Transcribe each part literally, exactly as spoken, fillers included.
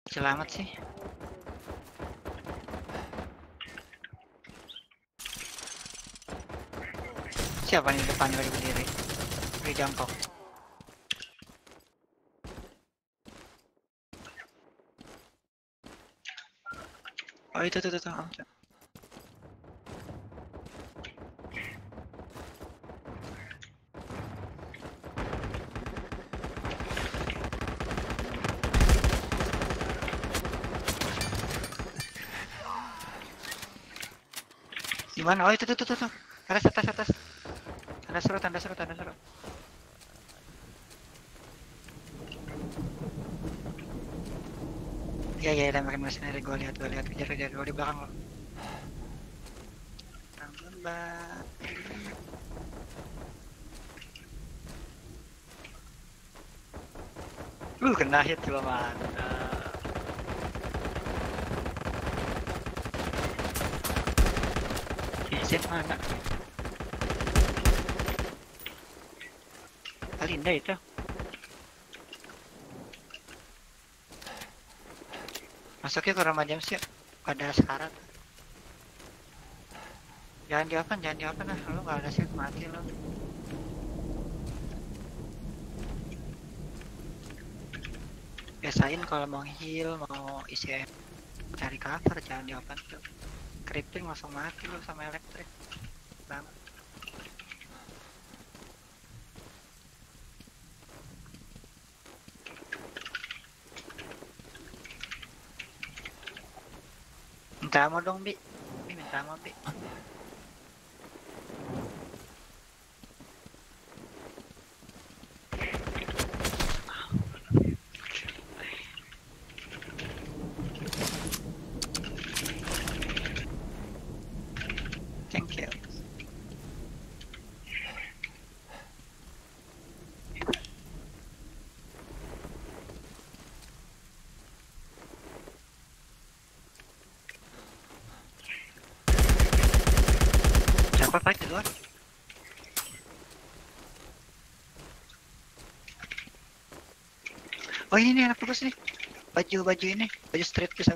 Selamat sih. Siapa nih depan lagi berdiri? Di jangkau. Oh itu tuh tuh tuh. Gimana? Oh itu tuh tuh tuh tuh. Atas atas atas. Tanda seru tanda seru tanda seru. Iya iya udah makin mercenary, gue lihat gue lihat kejar kejar gue di belakang lo. Mbak. Uh kena hit coba mantap. Vincent mana? Alinda itu. Masuknya ke rumah jam sih. Ada sekarat. Jangan di open, jangan di open lah. Lu gak ada shield mati lu. Biasain kalau mau heal, mau isi cari cover, jangan di open tuh. Creeping langsung mati lu sama elektrik. Banget. Minta ammo dong, Bi. Bi minta ammo, Bi. Thank you. Siapa fight di luar? Oh ini nih anak bagus nih. Baju-baju ini, baju street bisa.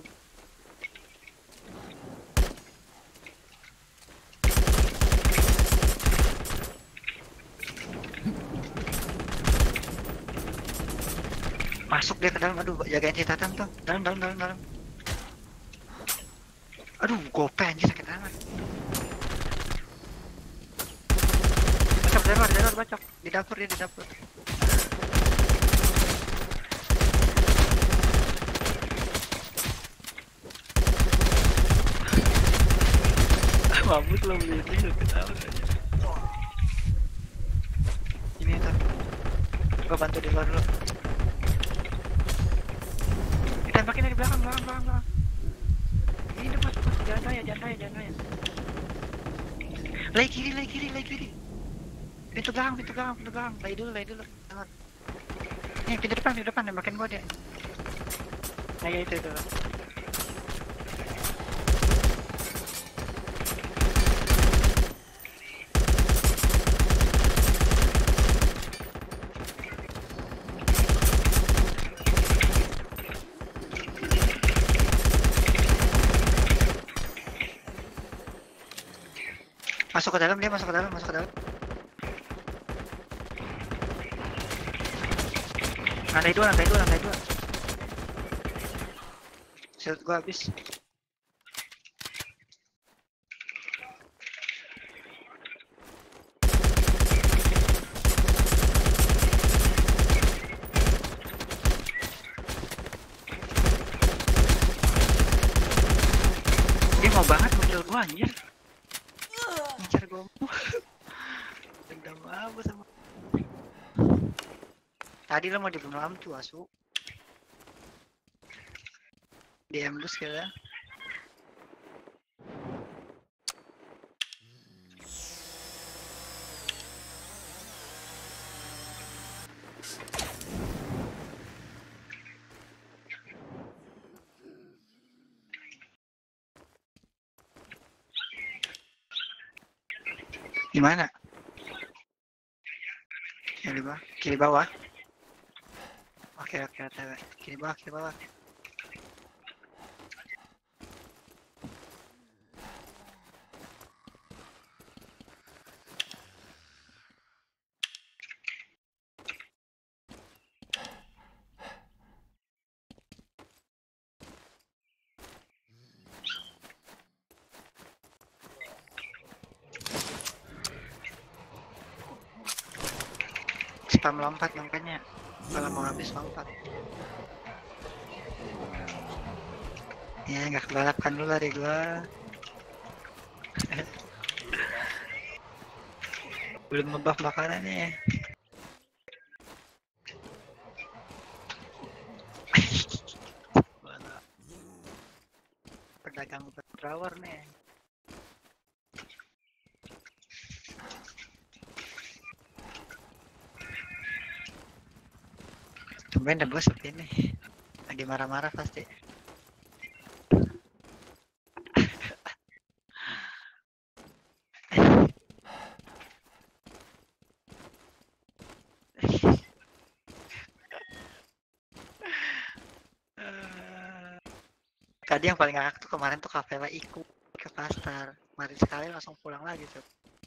Masuk dia ke dalam, aduh jagain si Tatang tuh. Dalam dalam dalam dalam. Aduh, gope anjir sakit amat. Bacok di luar, di luar bacok. Di dapur dia di dapur. Mabut lo beli ini udah ketahuan aja. Ini ntar gua bantu di luar dulu. Ditembakin dari belakang, belakang, belakang, belakang. Ini depan, depan, jangan raya, jangan raya, jangan raya. Lagi kiri, lagi kiri, lagi kiri. Pintu belakang, pintu belakang, pintu belakang. Lagi dulu, lagi dulu. Jangan. Nih, pintu depan, pintu depan, tembakin gua dia. Nah ya itu, itu. Masuk ke dalam, dia masuk ke dalam, masuk ke dalam. Lantai dua, lantai dua, lantai dua. Shield gua habis. Dia mau banget muncul gua anjir. Ngincar gua. Dendam apa sama. Tadi lo mau dibunuh am tuh asu. D M lu sekali. Gimana? Kiri bawah, kiri bawah. Oke oke oke, kiri bawah, kiri bawah. spam lompat makanya kalau mau habis lompat. Ya nggak kebalapkan dulu dari gua. Belum ngebuff makanannya. Pedagang drawer nih. Tumben ada bos sepi nih. Lagi marah-marah pasti. Tadi yang paling ngakak tuh kemarin tuh Kavela ikut ke pasar. Kemarin sekali langsung pulang lagi tuh.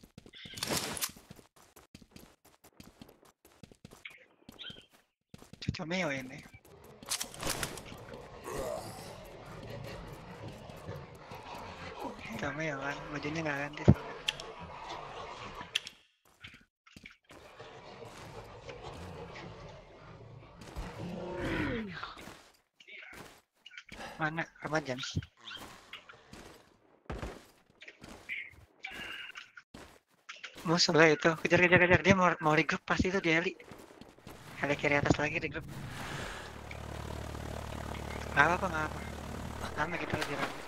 Comeo ini. Comeo kan, bajunya nggak ganti soalnya. Mana apa James? Musuh lah itu, kejar kejar kejar dia mau mau regroup pasti itu di heli. Heli kiri atas lagi regroup. Nggak apa nggak apa. Lama kita lagi rame.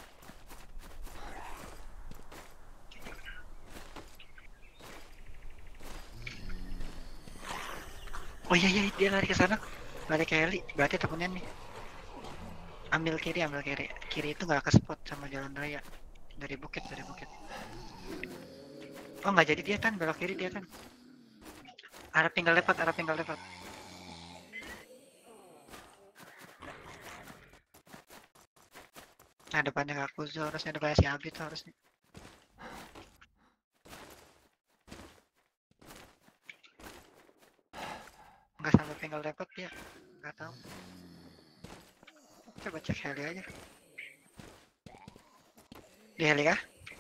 Oh iya iya dia lari ke sana, lari ke heli. Berarti temennya nih. Ambil kiri, ambil kiri. Kiri itu nggak ke spot sama jalan raya. Dari bukit, dari bukit. Oh nggak jadi dia kan, belok kiri dia kan. Arah tinggal lewat, arah tinggal lewat. Nah depannya nggak Kuzo, harusnya depannya si Abi tuh harusnya. Nggak sampai tinggal lewat dia, nggak tahu. Coba cek heli aja. Di heli kah?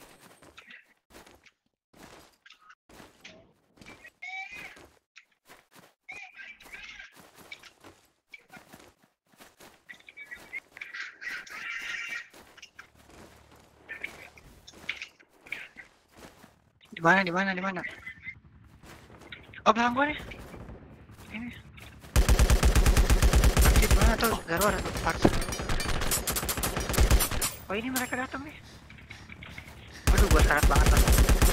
Di mana di mana di mana? Oh belakang gua nih. Ini. Pasti di mana tuh? Garor parts. Oh ini mereka datang nih. Aduh gua syarat banget lah.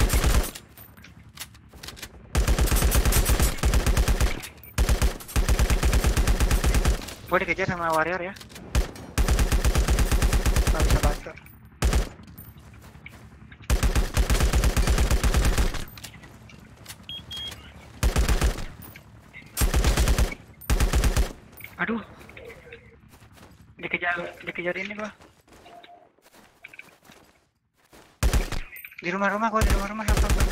Gua dikejar sama warrior ya. Gak bisa bantu. Aduh. Dikejar dikejar ini gua. Di rumah-rumah gua, di rumah-rumah apa apa.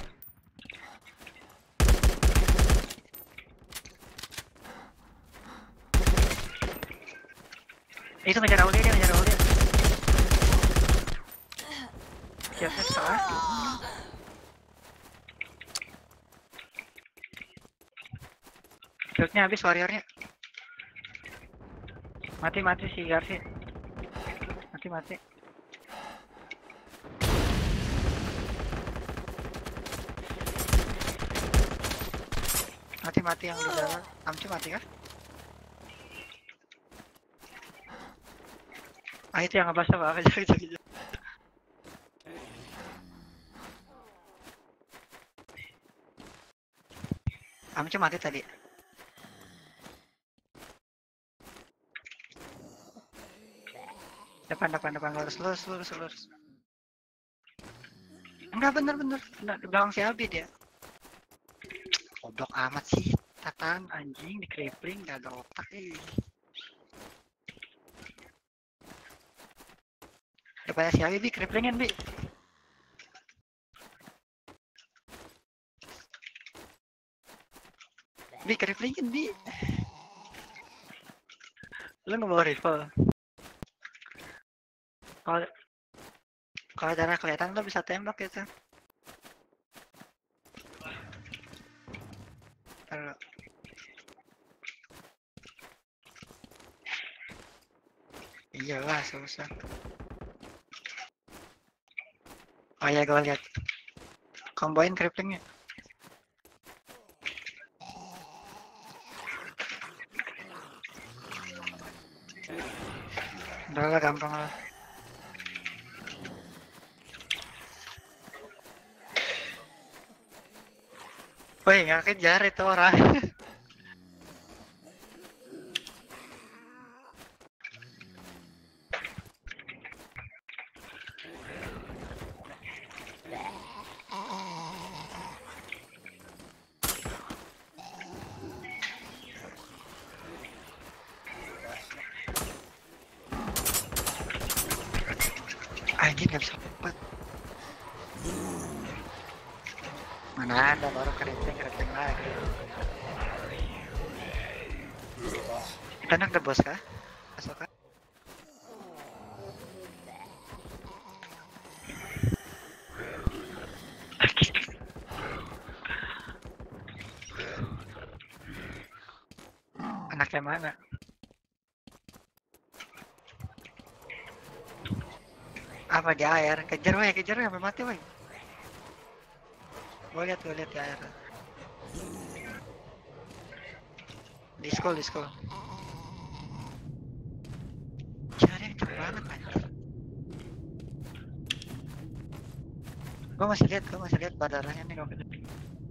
Itu ngejar Aulia, dia ngejar Aulia. Siapnya salah. Shotnya habis warriornya. Mati mati si Garci. Mati mati. Mati mati yang di dalam. Amcu mati kah? Ah itu yang ngebahas apa? Kejar kejar kejar. Amcu mati tadi. Depan depan depan lurus lurus lurus lurus. Enggak bener bener. Di belakang si Abi dia. Goblok amat sih. Tatan anjing di crippling gak ada otak eh. Depannya si Abi bi cripplingin bi. Bi cripplingin bi. Lu nggak bawa rifle. Kalau kalau darah kelihatan lo bisa tembak gitu. Taruh. Iyalah susah. Oh ya gue lihat. Komboin cripplingnya. Udah lah gampang lah. Woi nggak kejar itu orang. Anjir nggak bisa cepat. Mana ada baru keriting keriting lagi. Kita nak the boss kah? Masuk kah? Anak yang mana? Apa di air? Kejar woy, kejar woy, sampai mati woy. Gue liat, gue liat di air. Di school, di school. Cari yang cepet banget anjir. Gue masih liat, gue masih liat badarahnya nih kalau gede.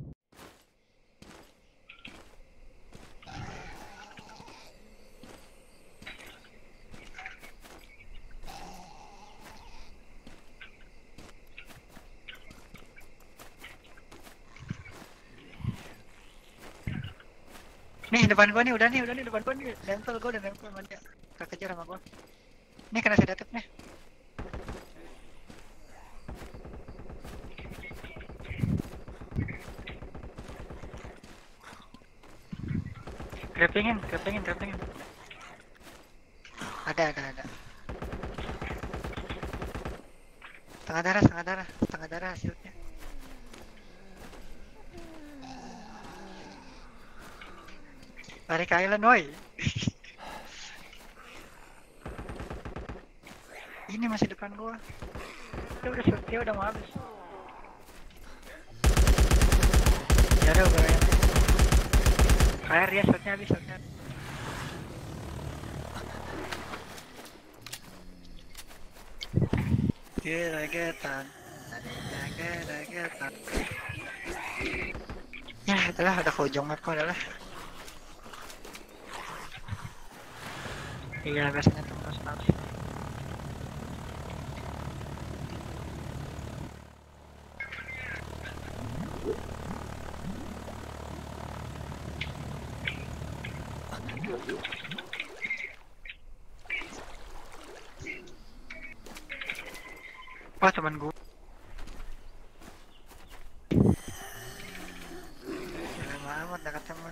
Nih depan gua nih, udah nih, udah nih depan gua nih. Nempel gua udah nempel sama dia. Gak kejar sama gua. Nih kena sedatif nih. Grappingin, grappingin, grappingin. Ada, ada, ada. Setengah darah, setengah darah, setengah darah hasilnya. Lari ke island, woi. Ini masih depan gua. Dia udah dia udah mau habis. Ya udah gue ya. Air dia shotnya habis shotnya. Geregetan, geregetan. Ya itulah udah ke ujung map adalah. Iya biasanya terus habis. Wah teman gue. Lama amat dekat teman.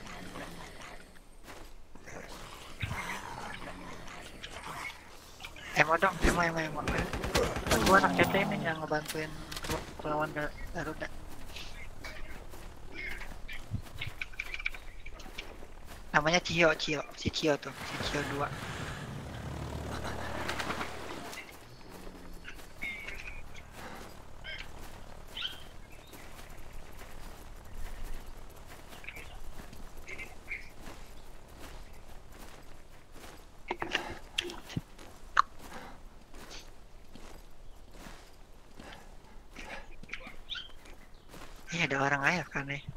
Emo dong, emo emo emo. Dan gue anak C T ini yang ngebantuin lawan Garuda. Namanya Cio, Cio, si Cio tuh, si Cio dua. Iya ada orang ayah kan nih.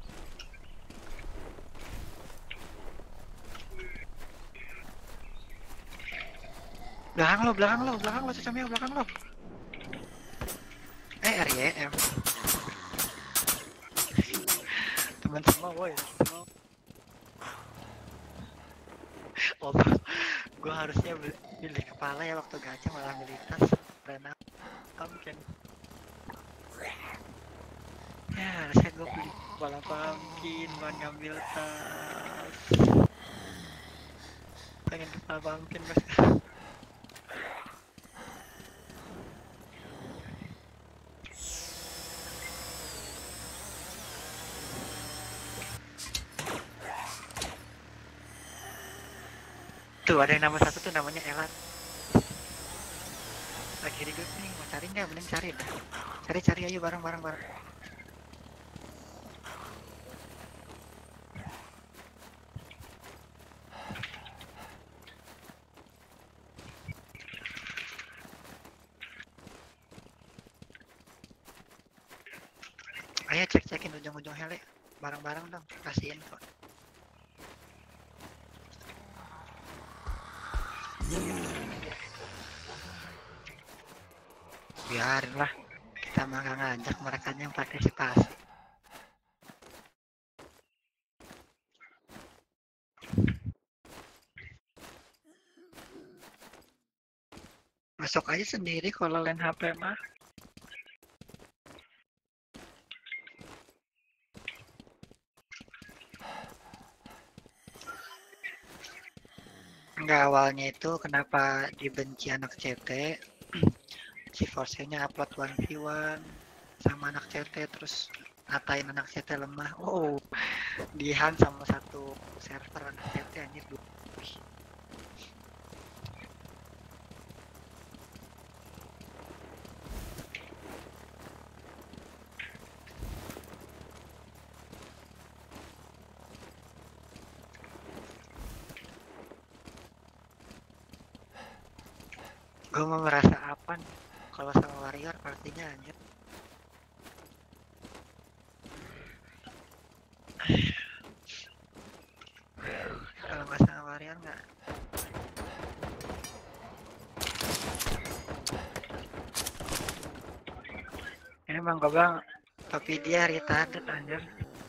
Belakang lo, belakang lo, belakang lo, Cecamio, belakang lo. Eh, R Y M. Teman semua, woi. Oh, gue harusnya pilih kepala ya waktu gacha malah milih tas. Karena pumpkin. Ya, harusnya gue pilih kepala pumpkin, buat ngambil tas. Pengen kepala pumpkin, guys. Tuh ada yang nama satu tuh namanya Elat. Lagi di grup nih, mau cari nggak? Mending cari dah. Cari-cari ayo bareng-bareng bareng. Ayo cek-cekin ujung-ujung hele. Bareng-bareng dong, kasih info. Biarin lah, kita mah nggak ngajak mereka yang partisipasi. Masuk aja sendiri kalau lain H P mah. Enggak, awalnya itu kenapa dibenci anak C T. GeForce-nya upload one v one sama anak C T, terus ngatain anak C T lemah. Oh, dihan sama satu server anak C T anjir. Gue mau merasa apa nih kalau sama warrior partinya anjir. Kalau nggak sama warrior nggak. Ini bang gue bang, tapi dia retarded anjir.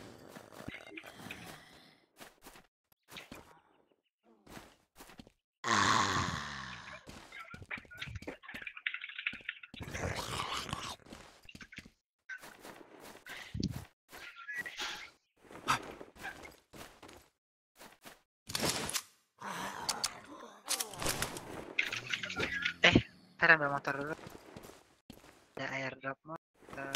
Ntar ambil motor dulu. Ada airdrop motor.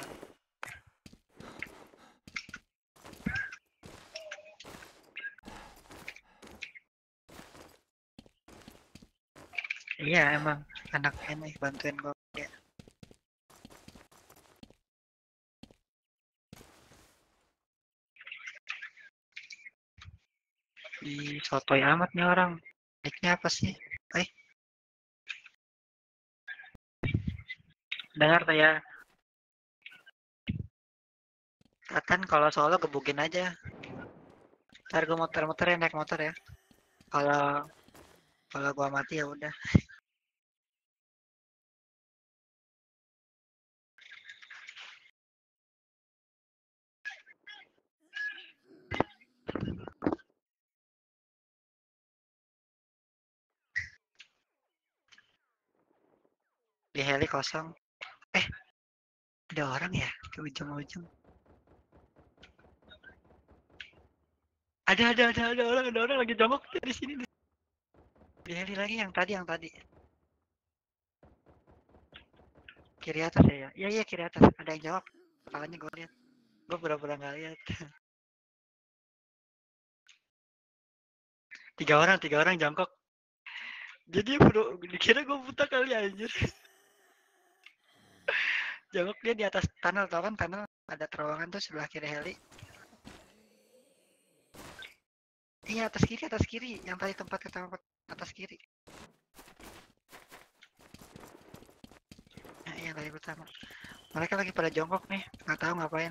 Iya emang anak ini bantuin gue ya. Ih, sotoy amat nih orang. Nicknya apa sih? Eh, dengar tuh ya. Tatan kalau solo gebukin aja. Ntar gue muter-muter ya, naik motor ya. Kalau kalau gua mati ya udah. Di heli kosong. Eh, ada orang ya ke ujung-ujung. Ada ada ada ada orang ada orang lagi jongkok di sini. Di heli lagi yang tadi yang tadi. Kiri atas ya. Iya iya kiri atas. Ada yang jawab. Kepalanya gue lihat. Gue pura-pura nggak lihat. Tiga orang tiga orang jongkok. Jadi bro, dikira gue buta kali anjir. Jongkok dia di atas tunnel, tau kan tunnel ada terowongan tuh sebelah kiri heli. Iya atas kiri atas kiri yang tadi tempat ketemu atas kiri. Nah, yang tadi pertama. Mereka lagi pada jongkok nih, nggak tahu ngapain.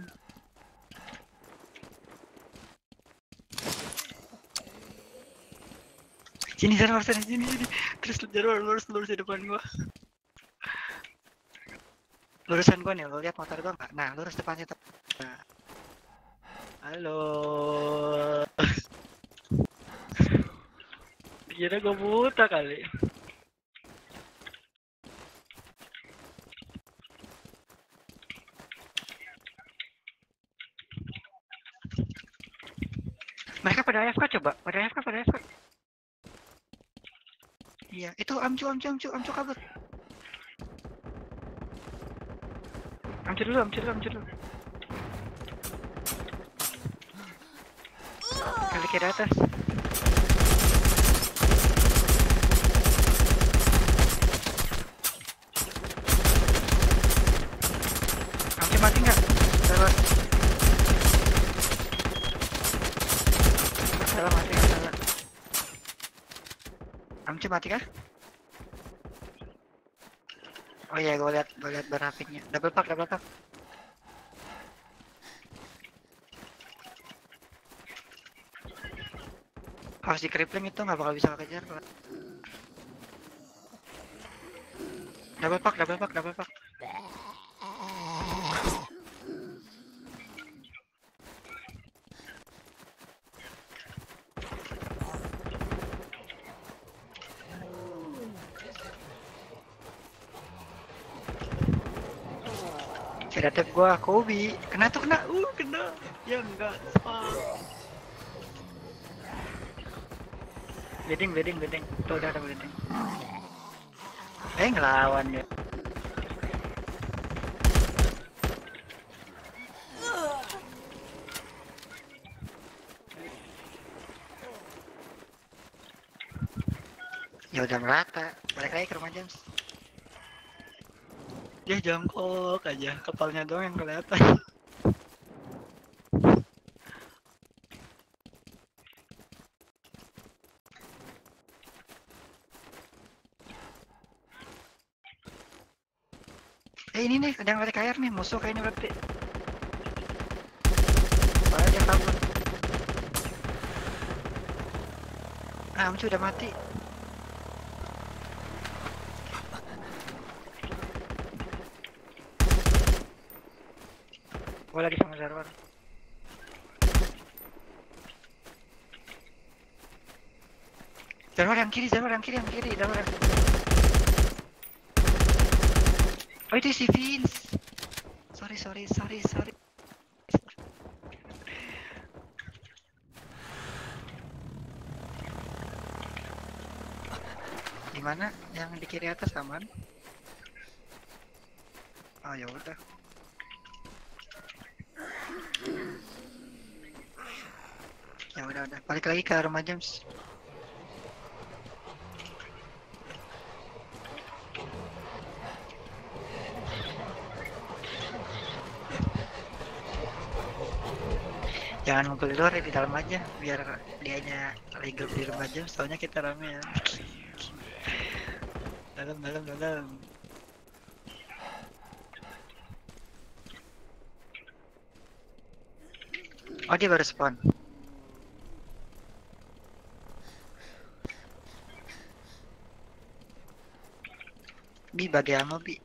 Sini sana sini sini sini. Terus jalan lurus lurus di depan gua. Lurusan gua nih, lo lihat motor gua nggak? Nah, lurus depan situ. Nah. Halo. Kira gua buta kali. Mereka pada A F K coba, pada A F K, pada A F K. Iya, itu amcu amcu amcu amcu kabur. Amcu dulu, amcu dulu, amcu dulu. Kali kiri atas. mati nggak? Salah. Salah mati nggak salah. Amci mati kah? Oh iya, gue lihat, gue lihat berafiknya. Double pack, double pack. Harus di crippling itu nggak bakal bisa kejar. Double pack, double pack, double pack. Tidak tap gua, Kobe. Kena tuh kena, uh kena. Ya enggak. Bleeding, bleeding, bleeding. Tuh udah ada bleeding. Eh ngelawan ya. Ya udah merata. Balik lagi ke rumah James. Dia jongkok aja, kepalanya doang yang kelihatan. Eh ini nih, ada yang lari ke air nih, musuh kayaknya berarti. Soalnya dia kabur. Ah, Amcu udah mati. Gue lagi sama Zarwar. Zarwar yang kiri, Zarwar yang kiri, yang kiri, Zarwar yang... Oh itu si Vince. Sorry, sorry, sorry, sorry. Gimana? Yang di kiri atas aman? Oh ya udah. Ya udah udah. Balik lagi ke rumah James. Jangan ngumpul di luar ya, di dalam aja biar dianya legal di rumah James. Soalnya kita rame ya. Dalam dalam dalam. Oh dia baru spawn. Bi bagi ammo Bi.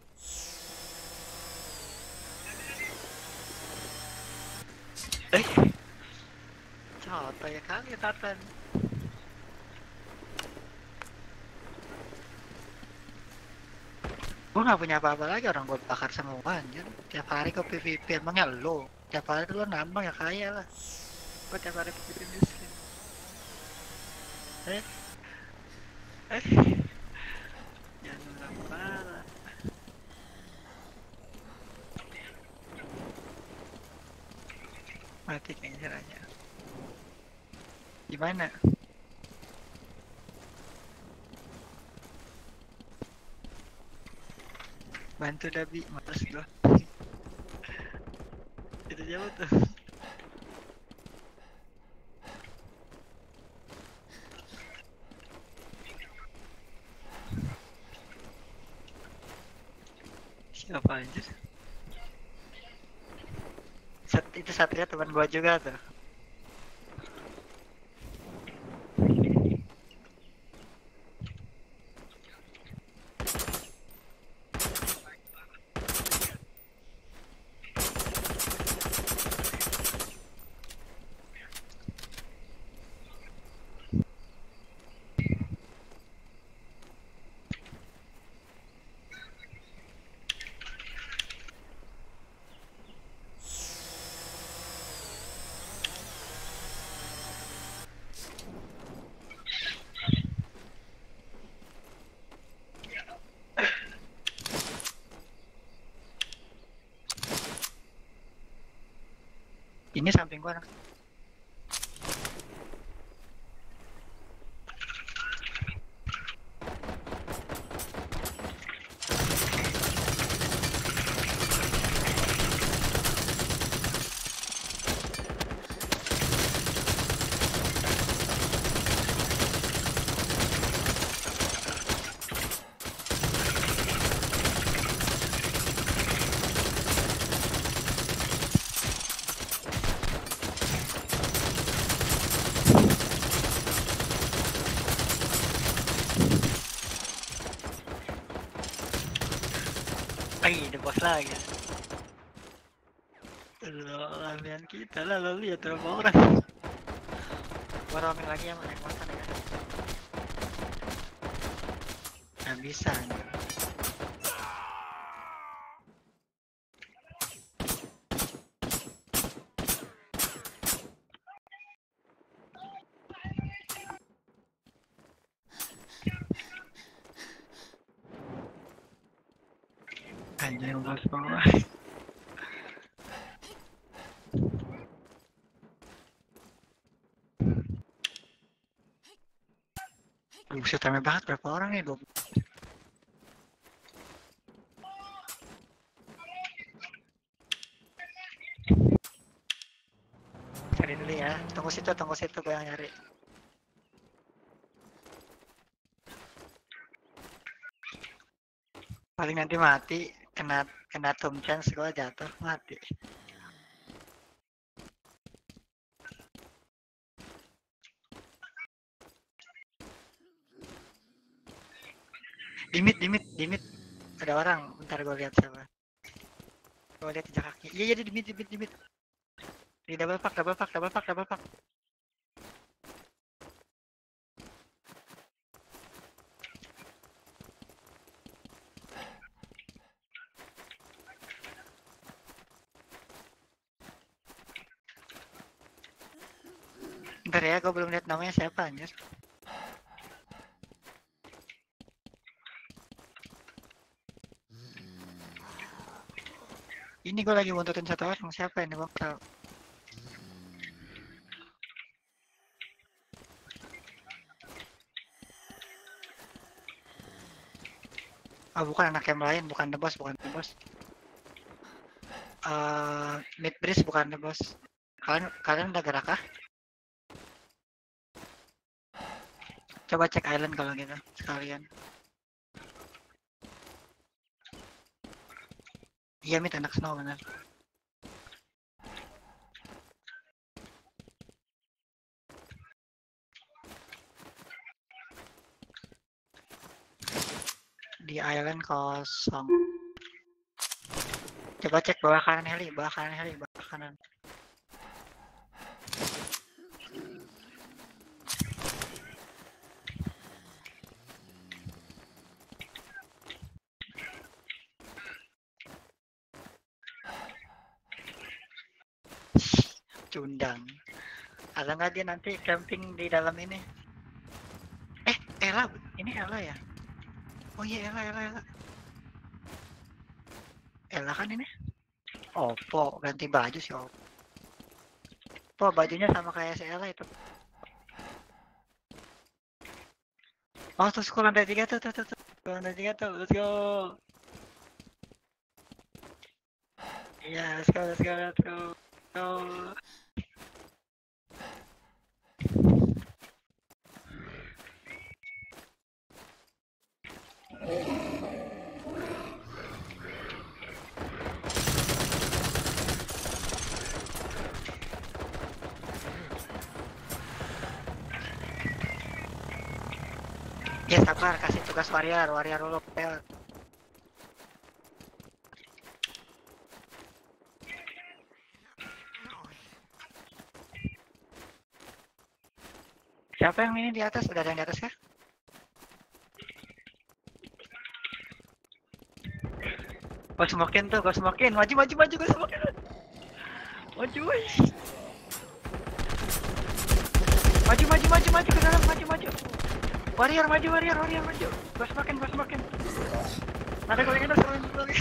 Eh, coba ya kali Tatan. Gue gak punya apa-apa lagi, orang gue bakar semua anjir. Tiap hari gue P V P, emangnya lo? Tiap hari lu nambang ya kaya lah. Gue tiap hari P V P miskin. Eh? Eh? Jangan orang parah. Mati kayaknya caranya. Gimana? Bantu Dabi, males gua. Itu jauh tuh. Siapa aja? Sat, itu Satria teman gua juga tuh. Ini samping gua. Ay, the boss lagi. Lamian kita lah, lo lihat berapa orang. Gua roaming lagi ya, naik motor ya. Nggak bisa. Anjing bos bawah. Buset, rame banget, berapa orang nih? dua puluh. Cari dulu ya, tunggu situ, tunggu situ, gue yang nyari. Paling nanti mati, kena kena tomb chance, gue jatuh mati. Dimit, dimit, dimit. Ada orang, bentar gue lihat siapa. Gue lihat jejak kaki. Iya, iya, dimit, dimit, dimit. Di double pack, double pack, double pack, double pack. Bentar ya, gue belum lihat namanya siapa anjir. Ini gue lagi buntutin satu orang, siapa ini bang tahu? Oh bukan anak yang lain, bukan the boss, bukan the boss. Uh, mid breeze bukan the boss. Kalian kalian udah gerak kah? Coba cek island kalau gitu sekalian. Iya mid anak snow benar. Di island kosong. Coba cek bawah kanan heli, bawah kanan heli, bawah kanan. Cundang. Ada nggak dia nanti camping di dalam ini? Eh, Ella, ini Ella ya? Oh iya Ella, Ella, Ella. Ella kan ini? Oppo, ganti baju sih Oppo. Oppo bajunya sama kayak si Ella itu. Oh tuh sekolah lantai tiga tuh, tuh, tuh, tuh. Sekolah lantai tiga tuh, let's go. Iya, yeah, let's go, let's go, let's go. Go. Ya sabar, kasih tugas warrior, warrior dulu, pel. Siapa yang ini di atas? Udah ada yang di atas kah? Gue smokin tuh, gue smokin. Maju, maju, maju, gue smokin. Maju, woi. Maju, maju, maju, maju ke dalam, maju, maju. Warrior, maju, warrior, warrior, maju. Gue smokin, gue smokin. Ada gue yang ada, lagi.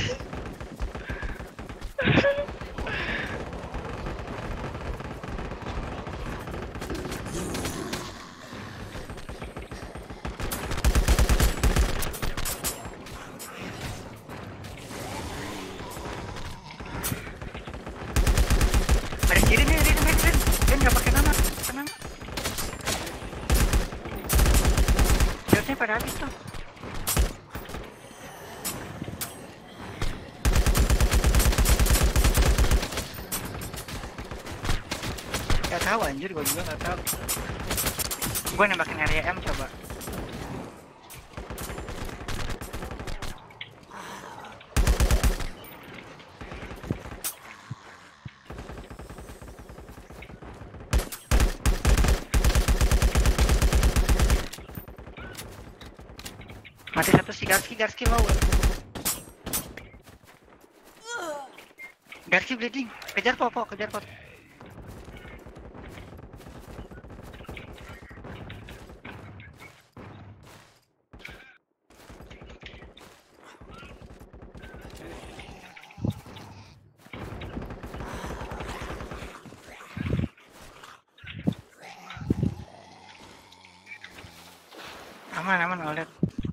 Ada kiri nih, Rin, Rin, Rin. Rin nggak pakai nama, tenang. Shotnya pada habis tuh. Gak tahu anjir, gue juga gak tahu. Gue nembakin area M coba. Mati satu si Garski, Garski mau. Garski bleeding, kejar Popo, kejar Popo. Aman, aman, oled.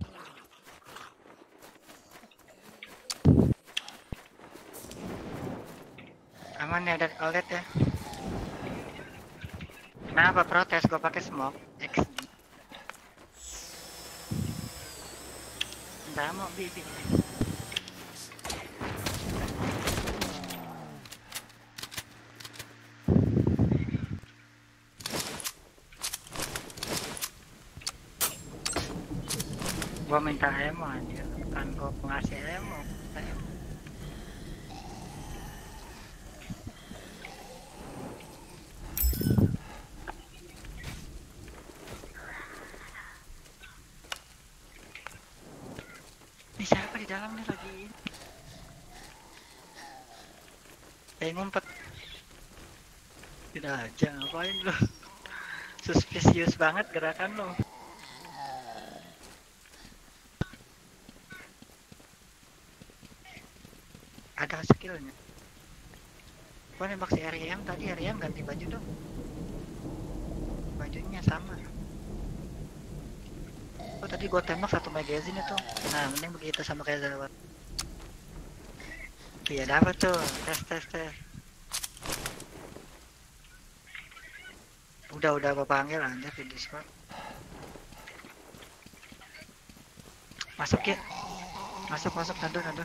Aman ya, dan oled ya. Kenapa protes? Gua pakai smoke. X. Nggak mau bibi. Gua minta emo aja, kan gua ngasih emo. Ini siapa di dalam nih lagi? Eh ngumpet. Tidak aja, ngapain lo? Suspicious banget gerakan lo. Ada skillnya. Gua nembak si R Y M tadi, R Y M ganti baju dong. Bajunya sama. Oh tadi gua tembak satu magazine itu. Nah mending begitu sama kayak Zawat. Iya dapat tuh. Tes tes tes. Udah udah gua panggil aja di Discord. Masuk ya. Masuk masuk nado nado.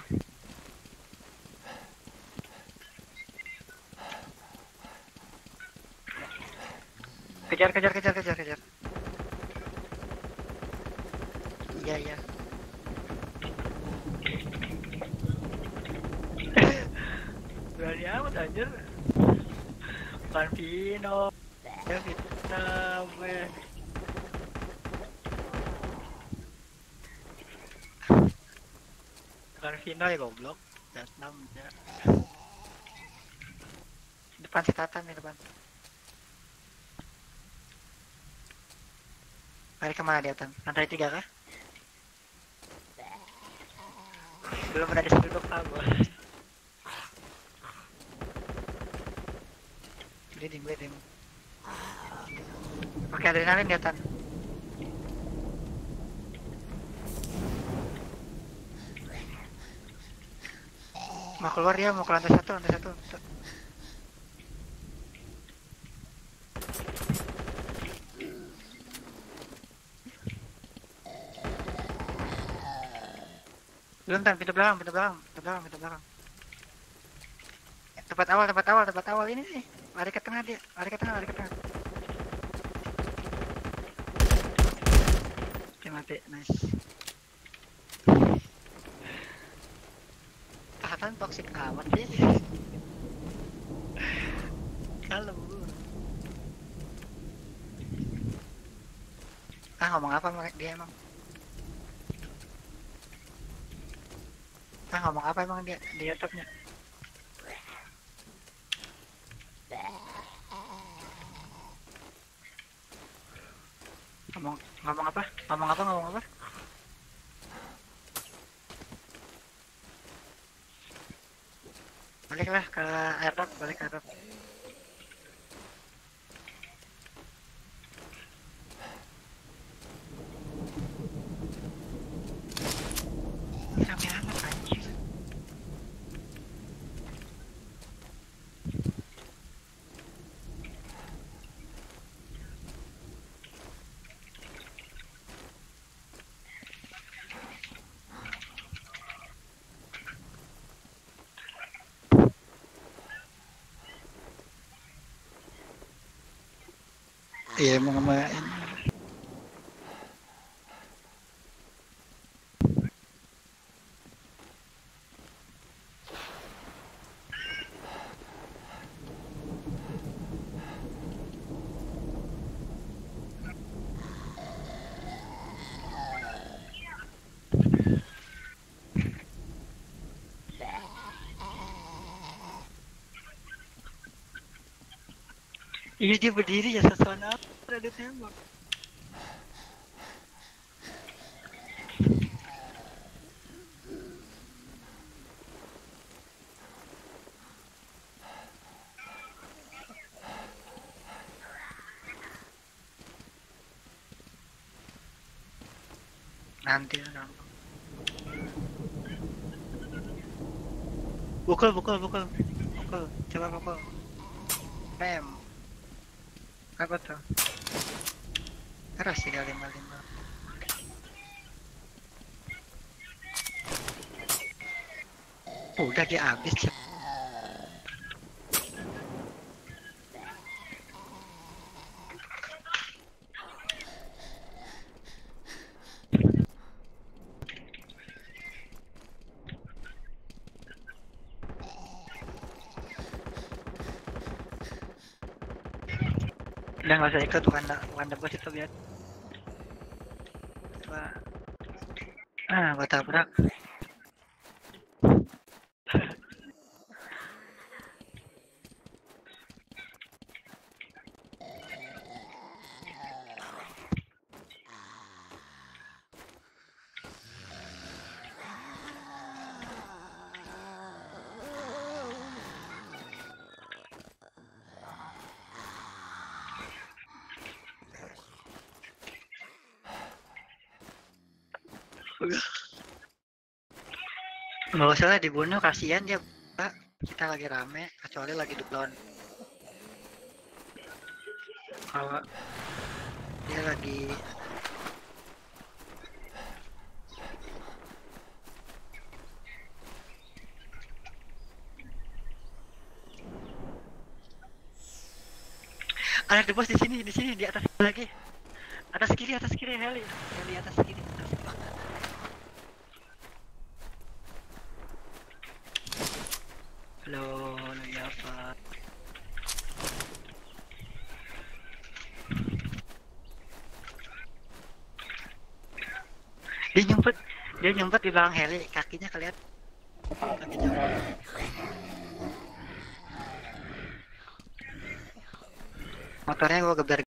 Kejar kejar kejar kejar kejar. Iya iya. Berani amat anjir. Bukan Vino. Ya Vietnam. Bukan Vino ya goblok. Vietnam ya. Depan si Tatan nih depan. Lari kemana dia Tan? Lantai tiga kah? Belum ada duduk apa? Bleeding bleeding. Pakai adrenalin dia Tan. Mau keluar dia, mau ke lantai satu, lantai satu. Belum Tan, pintu belakang, pintu belakang, pintu belakang, pintu belakang. Tempat awal, tempat awal, tempat awal ini sih. Lari ke tengah dia, lari ke tengah, lari ke tengah. Oke mati, nice. Tahan toxic amat dia. Kalau ah ngomong apa dia emang? Ah ngomong apa emang dia di YouTube-nya? Ngomong ngomong apa? Ngomong apa? Ngomong apa? Baliklah ke airdrop, balik ke airdrop. Rame amat anjir. Iya emang sama ini. Iya dia berdiri ya sesuatu apa ada tembak. Nanti lah. Pukul, pukul, pukul, pukul, coba pukul. Pem. Apa tuh? Keras tiga lima lima. Udah dia habis. Udah nggak usah ikut Wanda, Wanda bos itu biar. Wah. Ah, gua tabrak. Nggak usah lah dibunuh, kasihan dia Pak. Kita lagi rame kecuali lagi down. Kalau dia lagi ada the boss di sini, di sini di atas lagi. Atas kiri, atas kiri Heli. Heli atas kiri. Atas kiri. Halo, halo ya Pak. Dia nyumpet, dia nyumpet di belakang Heli, kakinya kelihatan. Kakinya. Motornya gua geber